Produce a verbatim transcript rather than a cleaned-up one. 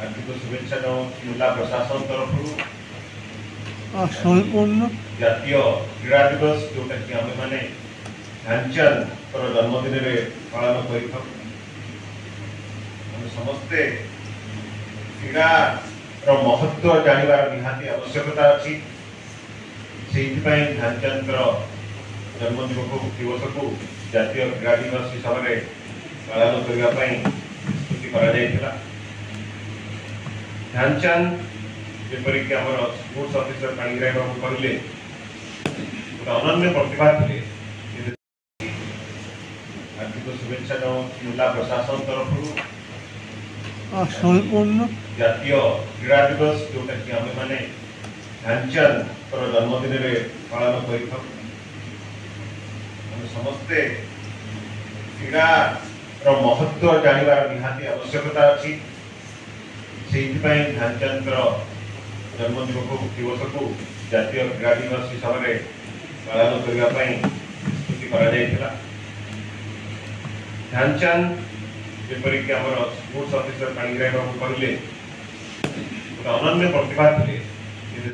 हार्दिक शुभेच्छा जिला प्रशासन तरफ संपूर्ण जातीय क्रीड़ा दिवस जोटा कि आम मैंने ध्यानचंद जन्मदिन में पालन कर समस्ते क्रीड़ा महत्व जानवर निहाती आवश्यकता अच्छी से ध्यानचंद जन्मदिन को दिवस को जातीय क्रीड़ा दिवस हिसाब से पालन करने निष्पत्ति करा ध्यानचंद जपरिक स्पोर्ट्स ऑफिसर पाणिग्राही बाबू कहले गोटे अनन्य प्रतिभा थे। हार्दिक शुभेच्छा जिला प्रशासन तरफ संपूर्ण जातीय क्रीड़ा दिवस जोटा कि आम मैंने ध्यानचंद जन्मदिन में पालन कर समस्ते क्रीड़ा महत्व जानवर निहाती आवश्यकता अच्छी से ध्यानचंद जन्मदिन को दिवस को जातीय क्रीड़ा दिवस हिसाब से पालन करने निष्पत्ति करा ध्यानचंद जपरिक स्पोर्ट्स ऑफिसर पाणिग्राही बाबू कहले गोटे अनन्य प्रतिभा थे।